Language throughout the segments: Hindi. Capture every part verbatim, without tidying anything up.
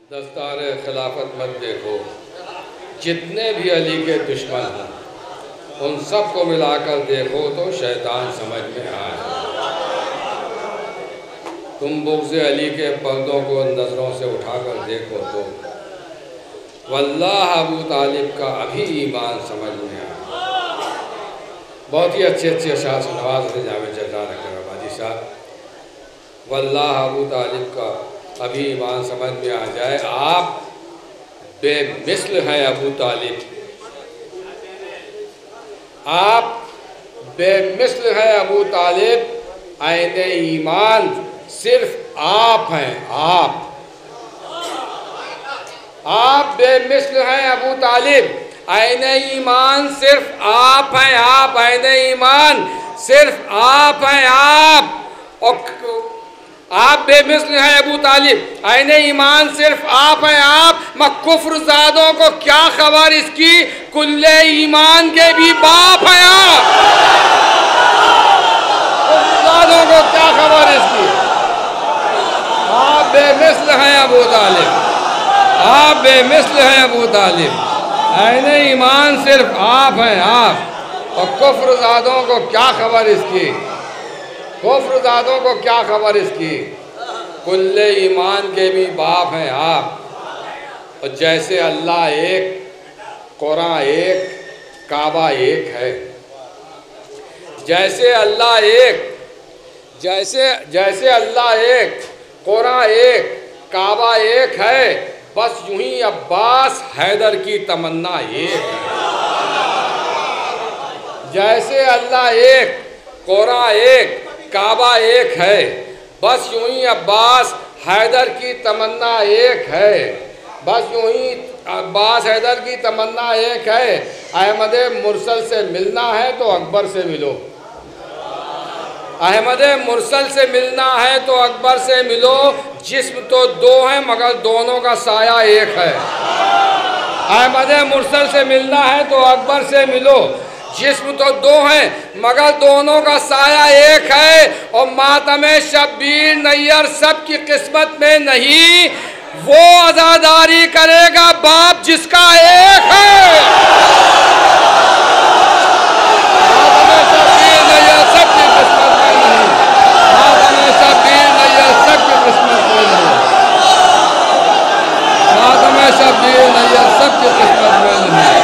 दस्तार खिलाफत मत देखो, जितने भी अली के दुश्मन हों उन सबको मिलाकर देखो तो शैतान समझ में आए। तुम बुग़्ज़ अली के पर्दों को नज़रों से उठाकर देखो तो वल्लाह अबू तालिब का अभी ईमान समझ में आए। बहुत ही अच्छे अच्छे अशार से नवाज से जामे जजा रखे बाजी साहब। वल्लाह अबू तालिब का अभी ईमान समझ में आ जाए। आप बेमिस्ल हैं अबू तालिब, आप बेमिस्ल हैं अबू तालिब। आईने ईमान सिर्फ आप हैं, आप आप बेमिस्ल हैं अबू तालिब। आईने ईमान सिर्फ आप हैं, आप आईने ईमान सिर्फ आप हैं, आप और आप बेमिस्ल हैं अबू तालिब। आईने ईमान सिर्फ आप हैं, आप कुफ्र ज़ादों को क्या खबर इसकी, कुल्ले ईमान के भी बाप हैं आप। कुफ्र ज़ादों को क्या खबर इसकी। आप बेमिस्ल हैं अबू तालिब, आप बेमिस्ल हैं अबू तालिब। आईने ईमान सिर्फ आप हैं, आप और कुफ्र ज़ादों को क्या खबर इसकी, कुफ्र ज़ादों को क्या खबर इसकी। कुल्ले ईमान के भी बाप हैं आप। और जैसे अल्लाह एक, कुरान एक, काबा एक है। जैसे अल्लाह एक, जैसे जैसे अल्लाह एक, कुरान एक, काबा एक है, बस यूं ही अब्बास हैदर की तमन्ना एक है। जैसे अल्लाह एक, कुरान एक, काबा एक है, बस यूं ही अब्बास हैदर की तमन्ना एक है। बस यूं ही अब्बास हैदर की तमन्ना एक है। अहमद मुरसल से मिलना है तो अकबर से मिलो, अहमद मुरसल से मिलना है तो अकबर से मिलो। जिस्म तो दो हैं मगर दोनों का साया एक है। अहमद मुरसल से मिलना है तो अकबर से मिलो। जिस्म तो दो हैं मगर दोनों का साया एक है। और मातम शब्बीर नैयर सब की किस्मत में नहीं, वो आज़ादारी करेगा बाप जिसका एक है। मातम शब्बीर नैयर सब की किस्मत में नहीं, मातम शब्बीर नैयर सब की किस्मत में नहीं, मातम शब्बीर नैयर सब की किस्मत में नहीं।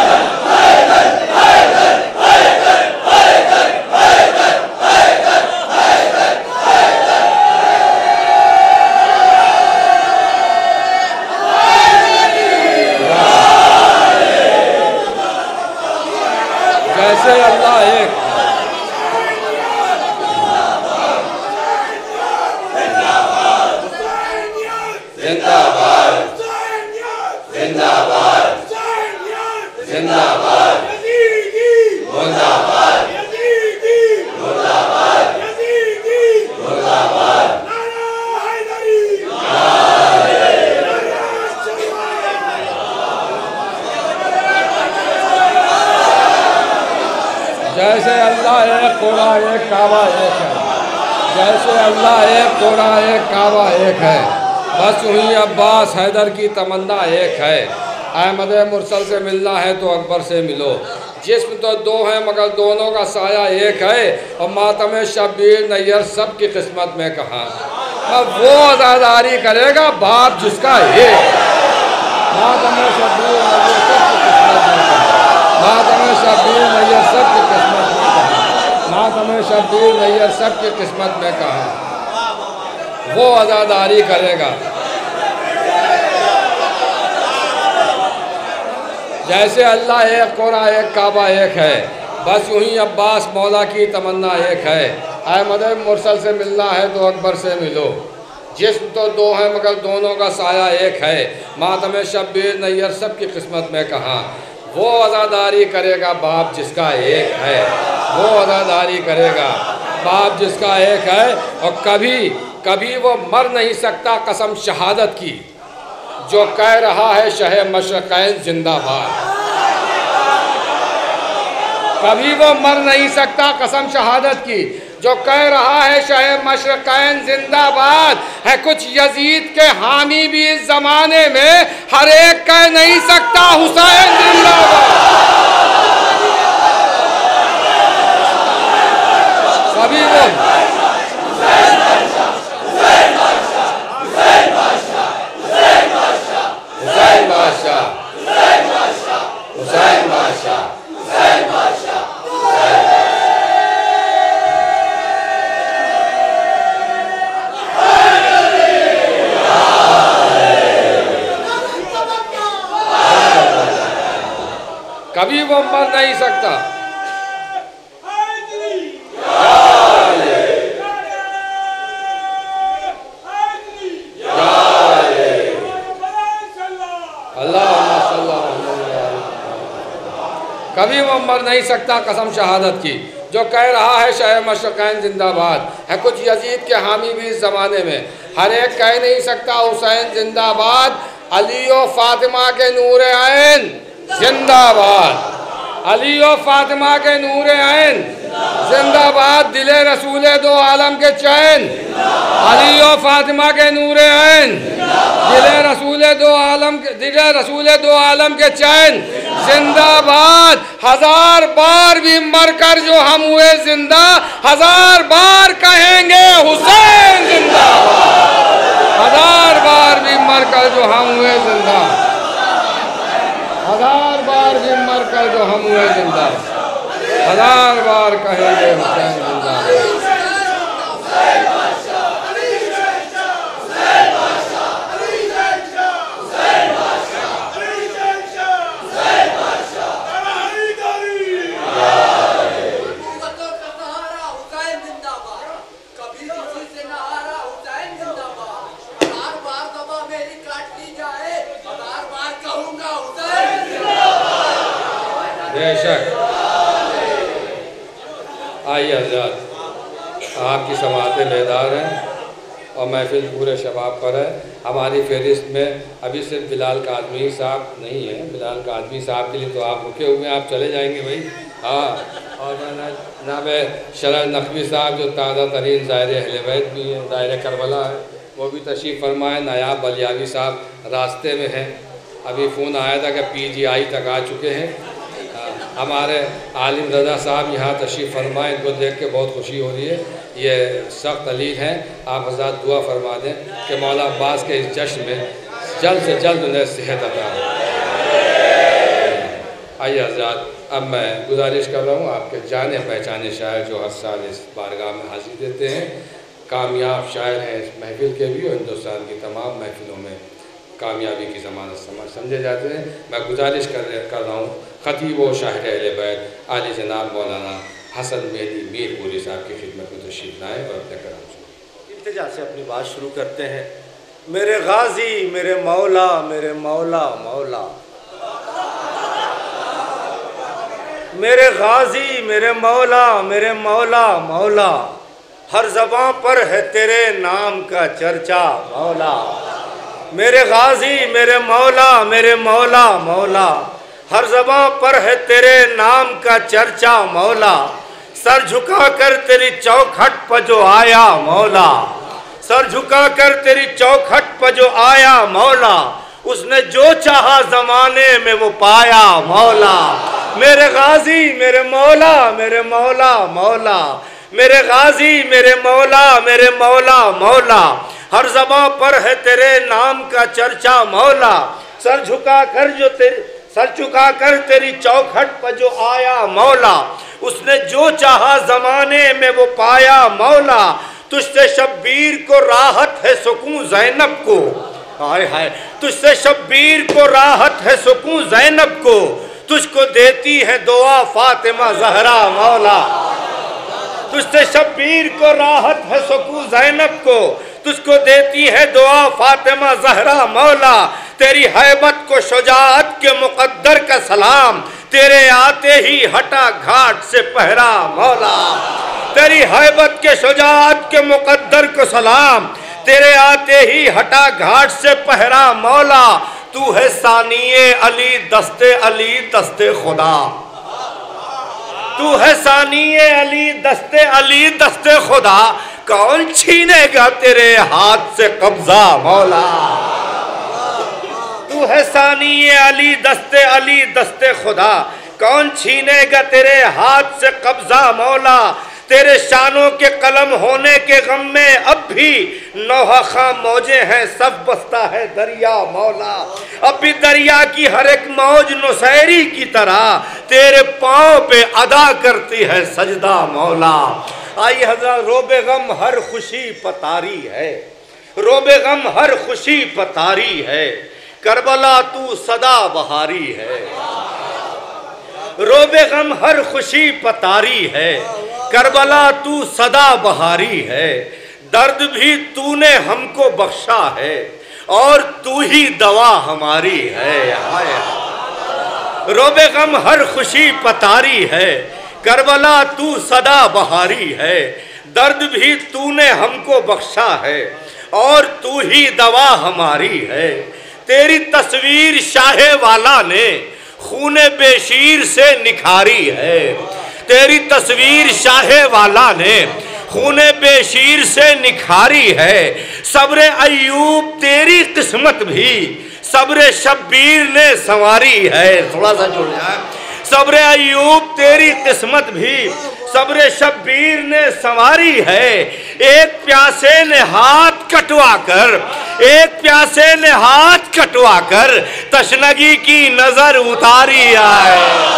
जैसे अल्लाह एक, जिंदाबाद जिंदाबाद जिंदाबाद मुर्दाबाद मुर्दाबाद मुर्दाबाद। जैसे अल्लाह एक, कुरान एक, काबा एक है। जैसे अल्लाह एक, कुरान एक, काबा एक है, बस वहीं अब्बास हैदर की तमन्ना एक है। अहमद मुरसल से मिलना है तो अकबर से मिलो। जिस्म तो दो हैं मगर दोनों का साया एक है। और मातम शब्बीर नैयर सब की किस्मत में कहाँ। अब वो आज़ादारी करेगा बाप जिसका एक। मातम शब्बीर नैयर सब की किस्मत में कहाँ, मातम शब्बीर नैयर सब की किस्मत में कहाँ, मातम शब्बीर नैयर सब की किस्मत में कहाँ। वो आज़ादारी करेगा। जैसे अल्लाह एक, कुरान एक, काबा एक है, बस यूं ही अब्बास मौला की तमन्ना एक है। अहमद मुरसल से मिलना है तो अकबर से मिलो। जिस्म तो दो हैं मगर दोनों का साया एक है। मातम शब्बीर नैयर सब की किस्मत में कहाँ। वो आज़ादारी करेगा बाप जिसका एक है, वो आज़ादारी करेगा बाप जिसका एक है। और कभी कभी वो मर नहीं सकता कसम शहादत की, जो कह रहा है शहे मशरक़ैन जिंदाबाद। कभी वो मर नहीं सकता कसम शहादत की, जो कह रहा है शह मशरकैन जिंदाबाद, है कुछ यजीद के हामी भी इस जमाने में, हर एक कह नहीं सकता हुसैन जिंदाबाद। कभी वो हुसैन बादशाह, हुसैन बादशाह, कभी वो मर नहीं सकता। कभी वो मर नहीं सकता कसम शहादत की, जो कह रहा है शह मशरकैन जिंदाबाद, है कुछ यजीद के हामी भी इस ज़माने में, हर एक कह नहीं सकता हुसैन जिंदाबाद। अली और फातिमा के नूर ऐन जिंदाबाद, अली और फातिमा के नूर ऐन जिंदाबाद। दिले रसूले दो आलम के चैन, अली और फातिमा के नूर ऐन, दिले रसूले दो आलम के दिले रसूले दो आलम के चैन जिंदाबाद। हजार बार भी मरकर जो हम हुए जिंदा, हजार बार कहेंगे हुसैन जिंदाबाद। हजार बार भी मरकर जो हम हुए जिंदा, हजार बार भी मरकर जो हम हुए जिंदा, हजार बार कहेंगे हुसैन जिंदाबाद। बेशक आइए हज़रात, आपकी समातें बेदार हैं और महफिल पूरे शबाब पर है। हमारी फहरिस्त में अभी सिर्फ बिलाल काज़मी साहब नहीं है, बिलाल काज़मी साहब के लिए तो आप रुके हुए हैं, आप चले जाएंगे भाई। हाँ, और जनाब शरद नकवी साहब जो ताज़ा तरीन ज़ाहिर अहले बैत भी हैं, ज़ाहिर करबला है, वो भी तशरीफ़ फरमाए। नायाब बलियावी साहब रास्ते में हैं, अभी फ़ोन आया था कि पी जी आई तक आ चुके हैं। हमारे आलिम रज़ा साहब यहाँ तशरीफ़ फरमाएँ, इनको देख के बहुत खुशी हो रही है। ये सख्त अलील हैं, आप हज़रात दुआ फरमा दें कि मौला अब्बास के इस जश्न में जल्द से जल्द उन्हें सेहत अता हो। आइए हज़रात, अब मैं गुजारिश कर रहा हूँ आपके जाने पहचाने शायर जो हर साल इस बारगाह में हाजिर देते हैं, कामयाब शायर हैं इस महफिल के भी और हिंदुस्तान की तमाम महफिलों में कामयाबी की ज़मानत समझ समझे जाते हैं। मैं गुजारिश कर कर रहा हूँ ख़तीब व शाहिर अहले बैत आली जनाब मौलाना हसन मेहदी मीरपुरी साहब की खिदमत में तशरीफ़ लाएँ और अपने कलाम सुनाएं। इल्तिजा से अपनी बात शुरू करते हैं। मेरे गाजी मेरे मौला, मेरे मौला मौला, मेरे गाजी मेरे मौला, मेरे मौला मौला, हर ज़बां पर है तेरे नाम का चर्चा मौला। मेरे गाजी मेरे मौला, मेरे मौला मौला, हर ज़बां पर है तेरे नाम का चर्चा मौला। सर झुका कर तेरी चौखट पर जो आया मौला, सर झुका कर तेरी चौखट पर जो आया मौला, उसने जो चाहा ज़माने में वो पाया मौला। मेरे गाजी मेरे मौला, मेरे मौला मौला, मेरे गाजी मेरे मौला, मेरे मौला मौला, हर ज़बां पर है तेरे नाम का चर्चा मौला। सर झुका कर जो तेरी सर झुका कर तेरी चौखट पर जो आया मौला, उसने जो चाहा ज़माने में वो पाया मौला। तुझसे शब्बीर को राहत है सुकून ज़ैनब को, हाय हाय, तुझसे शब्बीर को राहत है सुकून ज़ैनब को, तुझको देती है दुआ फातिमा ज़हरा मौला। तुझसे शब्बीर को राहत है सुकून ज़ैनब को, तुझको देती है दुआ फातिमा ज़हरा मौला। तेरी हैबत को शुजाअत के मुक़द्दर का सलाम, तेरे आते ही हटा घाट से पहरा मौला। तेरी हैबत के शुजाअत के मुक़द्दर को सलाम, तेरे आते ही हटा घाट से पहरा मौला। तू है सानिए अली दस्ते अली दस्ते खुदा, तू है सानिए अली दस्ते अली दस्ते खुदा, कौन छीनेगा तेरे हाथ से कब्जा मौला। तू है सानिए अली दस्ते अली दस्ते खुदा, कौन छीनेगा तेरे हाथ से कब्जा मौला। तेरे शानों के कलम होने के गम में अब भी नौहा खां मौजें हैं, सब बसता है दरिया मौला। अब भी दरिया की हर एक मौज नुसैरी की तरह तेरे पांव पे अदा करती है सजदा मौला। आई हज़रत रोबे गम हर खुशी पतारी है, रोबे गम हर खुशी पतारी है, करबला तू सदा बहारी है। रोबे गम हर खुशी पतारी है, करबला तू सदा बहारी है। दर्द भी तूने हमको बख्शा है और तू ही दवा हमारी है। रोबे गम हर खुशी पतारी है, करबला तू सदा बहारी है। दर्द भी तूने हमको बख्शा है और तू ही दवा हमारी है। तेरी तस्वीर शाहे वाला ने खूने बेशीर से निखारी है। तेरी तस्वीर शाहे वाला ने खूने बेशीर से निखारी है। सब्र अय्यूब तेरी किस्मत भी सब्र शब्बीर ने संवारी है। थोड़ा सा जुड़ जाए। सब्र अय्यूब तेरी किस्मत भी सब्र शब्बीर ने संवारी है। एक प्यासे ने हाथ कटवा कर एक प्यासे ने हाथ कटवा कर तशनगी की नजर उतारी है।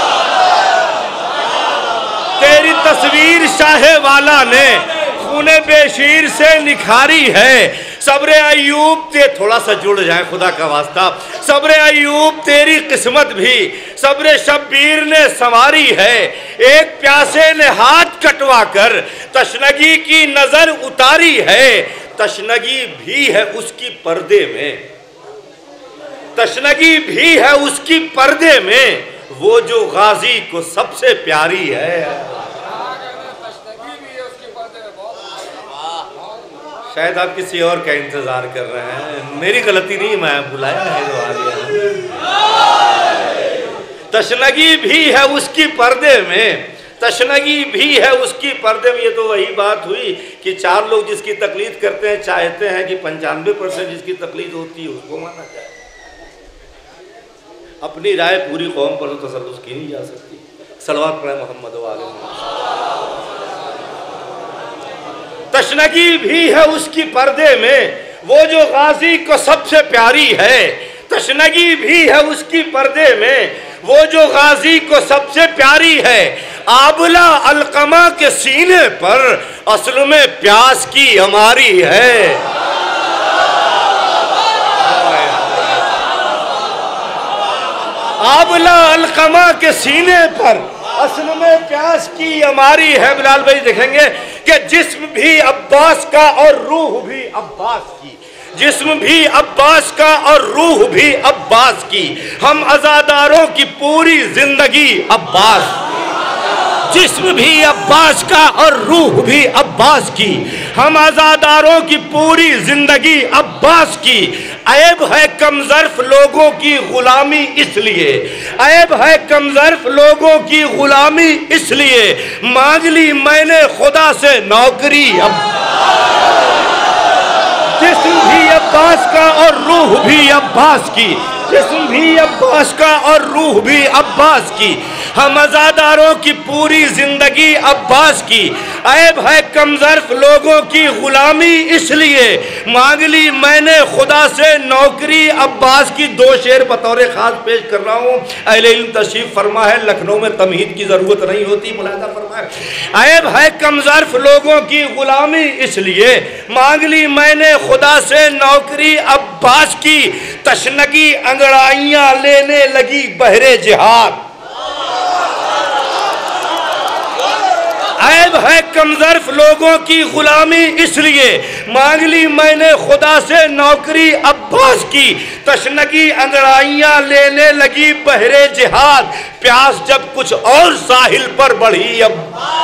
तेरी तस्वीर शाहे वाला ने खूने बेशीर से निखारी है। सब्र अय्यूब ते थोड़ा सा जुड़ जाए खुदा का वास्ता। सब्र अय्यूब तेरी किस्मत भी सब्र शब्बीर ने संवारी है। एक प्यासे ने हाथ कटवा कर तशनगी की नजर उतारी है। तशनगी भी है उसकी पर्दे में, तशनगी भी है उसकी पर्दे में, वो जो गाजी को सबसे प्यारी है। शायद आप किसी और का इंतजार कर रहे हैं, मेरी गलती नहीं, मैं बुलाया है जो आ गया। तशनगी भी है उसकी पर्दे में, तशनगी भी है उसकी पर्दे में। ये तो वही बात हुई कि चार लोग जिसकी तकलीद करते हैं चाहते हैं कि पंचानवे परसेंट जिसकी तकलीद होती है उसको माना जाए। अपनी राय पूरी कौम पर तो तसल्लुस की नहीं जा सकती। सलवात पढ़े मोहम्मद वाले। तशनगी भी है उसकी पर्दे में, वो जो गाजी को सबसे प्यारी है। तशनगी भी है उसकी पर्दे में, वो जो गाजी को सबसे प्यारी है। आबला अलकमा के सीने पर असल में प्यास की हमारी है। आबला अलकमा के सीने पर असल में प्यास की हमारी है। बिलाल भाई देखेंगे कि जिस्म भी अब्बास का और रूह भी अब्बास की, जिस्म भी अब्बास का और रूह भी अब्बास की। हम अज़ादारों की पूरी जिंदगी अब्बास, जिस्म भी अब्बास का और रूह भी अब्बास की। हम आज़ादारों की पूरी जिंदगी अब्बास की। ऐब है कमज़र्फ लोगों की गुलामी इसलिए, ऐब है कमज़र्फ लोगों की गुलामी इसलिए, मांग ली मैंने खुदा से नौकरी। अब जिस्म भी अब्बास का और रूह भी अब्बास की, जिस्म भी अब्बास का और रूह भी अब्बास की। हम अज़ादारों की पूरी जिंदगी अब्बास की। ऐब है कमज़र्फ लोगों की गुलामी इसलिए, मांग ली मैंने खुदा से नौकरी। अब्बास की दो शेर बतौर खास पेश कर रहा हूँ। अहले इल्म तशरीफ फरमा है, लखनऊ में तमहीद की ज़रूरत नहीं होती, मुलाहिज़ा फरमाए। ऐब है कमज़र्फ लोगों की गुलामी इसलिए, मांग ली मैंने खुदा से नौकरी। अब्बास की तशनगी अंगड़ाइयाँ लेने लगी बहरे जिहाद। ऐब है कमज़र्फ लोगों की गुलामी इसलिए, मांग ली मैंने खुदा से नौकरी। अब्बास की तशनगी अंगड़ाइयाँ लेने लगी बहरे जिहाद। प्यास जब कुछ और साहिल पर बढ़ी, अब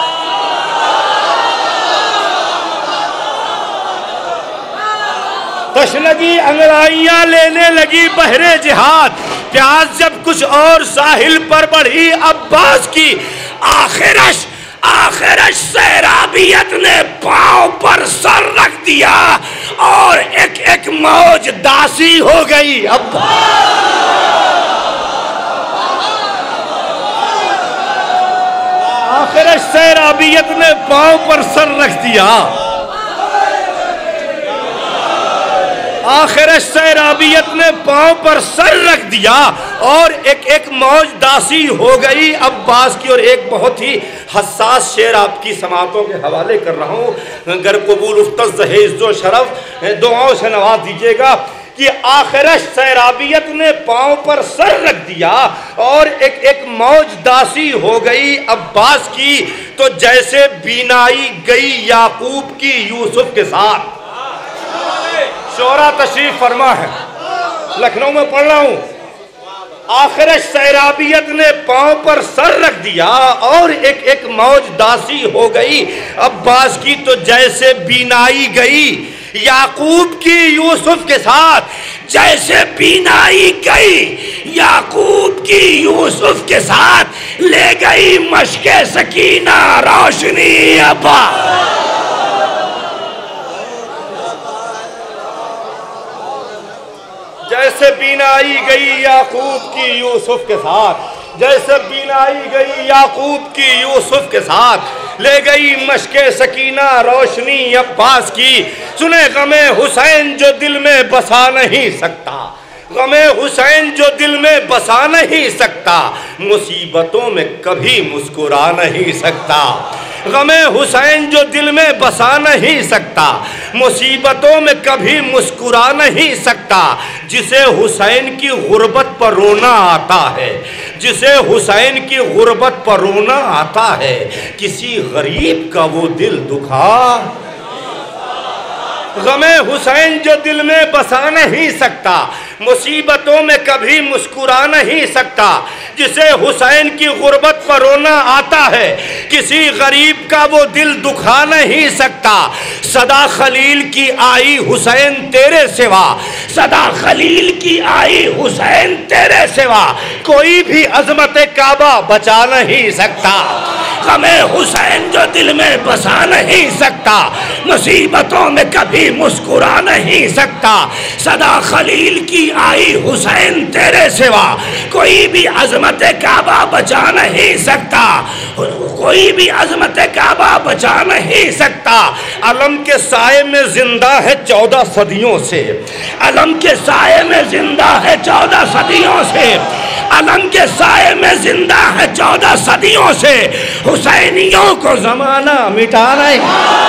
तशनगी अंगड़ाइयाँ लेने लगी बहरे जिहाद। प्यास जब कुछ और साहिल पर बढ़ी। अब्बास की आखिरश आखिरश सैराबियत ने पांव पर सर रख दिया और एक एक मौज दासी हो गई। अब आखिरश सैराबियत ने पांव पर सर रख दिया, आखिरश सैराबियत ने पांव पर सर रख दिया और एक एक मौज दासी हो गई अब्बास की। और एक बहुत ही हसास शेर आपकी समातों के हवाले कर रहा हूँ, गर कबूल उफ्तज़ है इज़्ज़ो शरफ, दुआओं से नवाज दीजिएगा कि आखिरश सैराबियत ने पांव पर सर रख दिया और एक एक मौज दासी हो गई अब्बास की। तो जैसे बीनाई गई याकूब की यूसुफ के साथ। शोरा तशरीफ फरमा है, लखनऊ में पढ़ रहा हूं। आखिरश सैराबियत ने पांव पर सर रख दिया और एक एक मौज दासी हो गई अब्बास की। तो जैसे बीनाई गई याकूब की यूसुफ के साथ, जैसे बीनाई गई याकूब की यूसुफ के साथ, ले गई मशके सकीना रोशनी अब्बा। जैसे बीनाई गई याकूब की यूसुफ के साथ, जैसे बीनाई गई याकूब की यूसुफ के साथ, ले गई मशके सकीना रोशनी अब्बास की। सुने गमे हुसैन जो दिल में बसा नहीं सकता, गमे हुसैन जो दिल में बसा नहीं सकता, मुसीबतों में कभी मुस्कुरा नहीं सकता। गमे हुसैन जो दिल में बसा नहीं सकता, मुसीबतों में कभी मुस्कुरा नहीं सकता। जिसे हुसैन की गुर्बत पर रोना आता है, जिसे हुसैन की गुर्बत पर रोना आता है, किसी गरीब का वो दिल दुखा। गमे हुसैन जो दिल में बसा नहीं सकता, मुसीबतों में कभी मुस्कुरा नहीं सकता। जिसे हुसैन की गुर्बत पर रोना आता है, किसी गरीब का वो दिल दुखा नहीं सकता। सदा खलील की आई हुसैन तेरे सिवा, सदा खलील की आई हुसैन तेरे सिवा, कोई भी अजमत काबा बचा नहीं सकता। गमे हुसैन जो दिल में बसा नहीं सकता, मुसीबतों में कभी मुस्कुरा नहीं सकता। सदा खलील की आई हुसैन तेरे सिवा, कोई भी अजमत काबा बचा नहीं सकता, कोई भी अजमत काबा बचा नहीं सकता। अलम के साए में जिंदा है चौदह सदियों से, अलम के साए में जिंदा है चौदह सदियों से, अलम के साए में जिंदा है चौदह सदियों से। हुसैनियों को जमाना मिटा नहीं।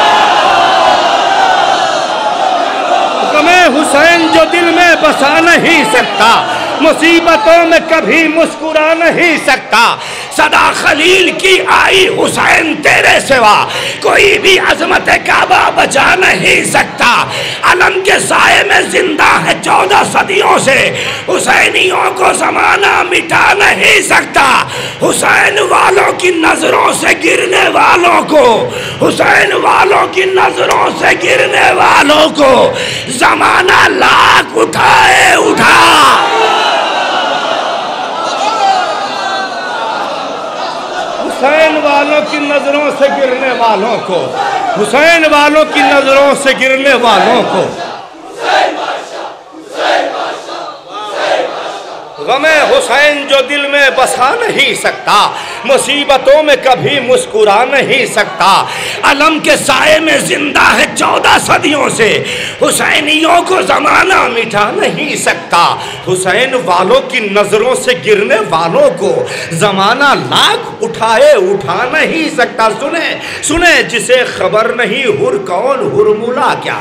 गमे हुसैन जो दिल में बसा नहीं सकता, मुसीबतों में कभी मुस्कुरा नहीं सकता। सदा खलील की आई हुसैन तेरे सिवा, कोई भी अजमत काबा बचा नहीं सकता। अलम के साए में जिंदा है चौदह सदियों से, हुसैनियों को जमाना मिटा नहीं सकता। हुसैन वालों की नजरों से गिरने वालों को, हुसैन वालों की नजरों से गिरने वालों को जमाना लाख उठाए उठा। हुसैन वालों की नजरों से गिरने वालों को, हुसैन वालों की नजरों से गिरने वालों को गमे हुसैन जो दिल में बसा नहीं सकता, मुसीबतों में कभी मुस्कुरा नहीं सकता। अलम के साए में जिंदा है चौदह सदियों से, हुसैनियों को जमाना मिटा नहीं सकता। हुसैन वालों की नजरों से गिरने वालों को जमाना लाख उठाए उठा नहीं सकता। सुने सुने जिसे खबर नहीं हुर कौन हुरमुला क्या,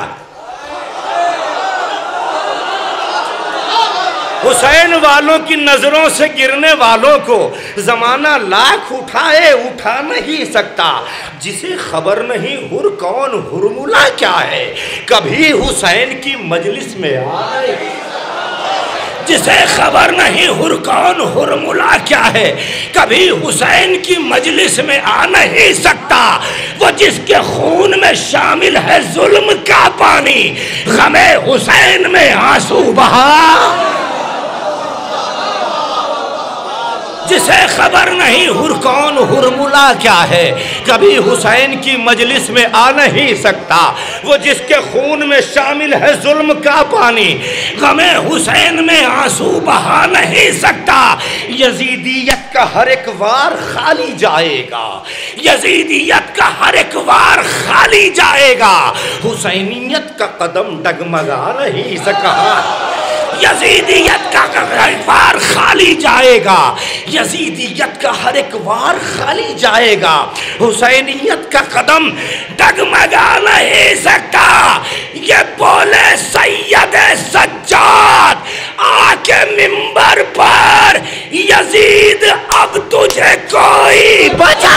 हुसैन वालों की नजरों से गिरने वालों को जमाना लाख उठाए उठा नहीं सकता। जिसे खबर नहीं हुर कौन हुरमुला क्या है, कभी हुसैन की मजलिस में आए। जिसे खबर नहीं हुर कौन हुरमुला क्या है, कभी हुसैन की मजलिस में आ नहीं सकता। वो जिसके खून में शामिल है जुल्म का पानी, गमे हुसैन में आंसू बहा। जिस उसे खबर नहीं हुर कौन हुरमुला क्या है, कभी हुसैन की मजलिस में आ नहीं सकता। वो जिसके खून में शामिल है जुल्म का पानी, गमे हुसैन में आंसू बहा नहीं सकता। यजीदियत का हर एक वार खाली जाएगा, यजीदियत का हर एक वार खाली जाएगा। हुसैनियत का कदम डगमगा नहीं सका, यजीदियत का हर एक वार खाली जाएगा, यजीदियत का हर एक वार खाली जाएगा। हुसैनियत का कदम डगमगा नहीं सकता। ये बोले सैयद सज्जाद आके मिंबर पर, यजीद अब तुझे कोई बचा।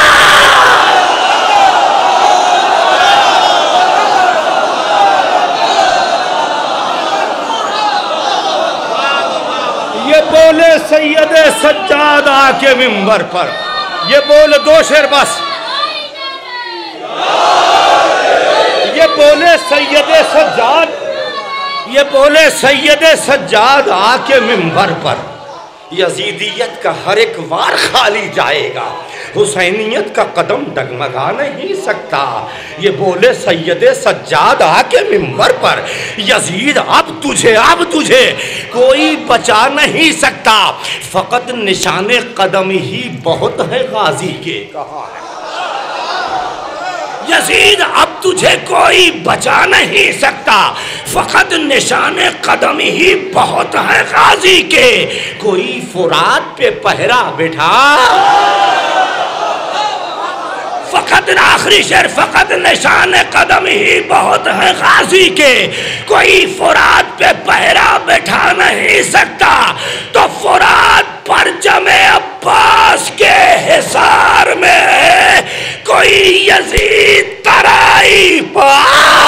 ये बोले सैयद सज्जाद आके मिंबर पर, ये बोले दो शेर बस, ये बोले सैयद सज्जाद, ये बोले सैयद सज्जाद आके मिंबर पर, यजीदियत का हर एक वार खाली जाएगा, हुसैनियत का कदम डगमगा नहीं सकता। ये बोले सैयद सज्जाद आके मिंबर पर, यजीद अब तुझे अब तुझे कोई बचा नहीं सकता। फकत निशाने कदम ही बहुत है गाजी के, कहा है यजीद अब तुझे कोई बचा नहीं सकता। फकत निशाने कदम ही बहुत है गाजी के, कोई फुरात पे पहरा बैठा। फकत आखिरी शेर, फकत निशान कदम ही बहुत है गाजी के, कोई फुरात पे पहरा बैठा नहीं सकता। तो फुरात पर जमे अब्बास के हिसार में कोई यजीद तराई पा